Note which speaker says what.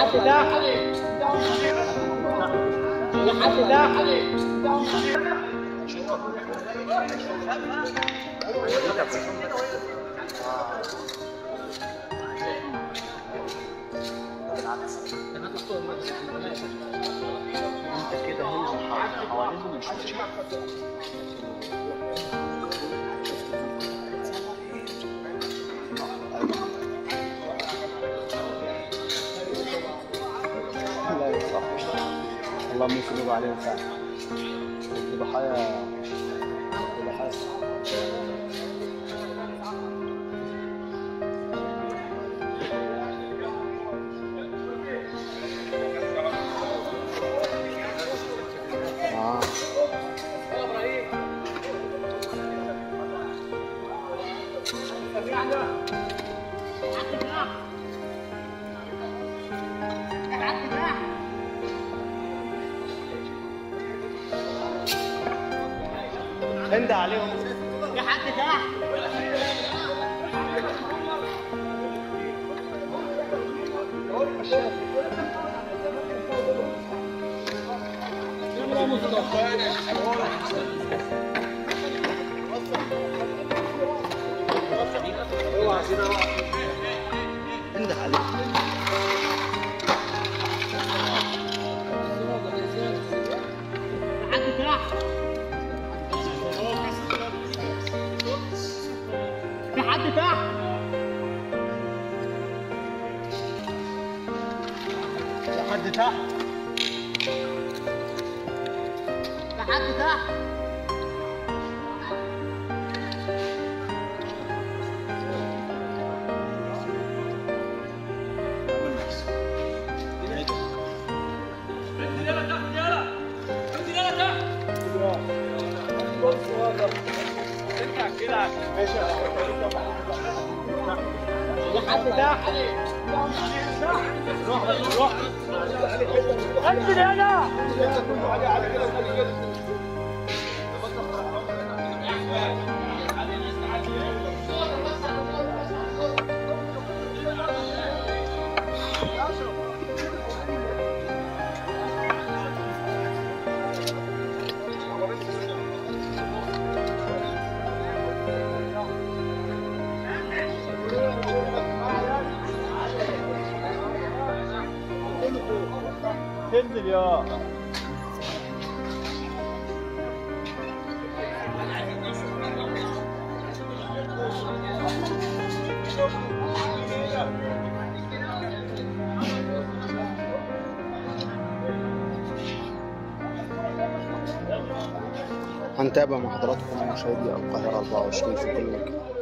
Speaker 1: لحد ده لحد ده انت كده هنا حواليهم مش لا صح والله ممكن يبقى عليهم فعلا ضحايا انده عليهم يا حد تحت يلا مصطفى انده عليهم حد تحت في حد تحت في حد تحت في حد تحت ماشي لحد تحت روح انزل هنا تنزل يا هنتابع مع حضراتكم مشاهدي القاهرة 24 في كل مكان.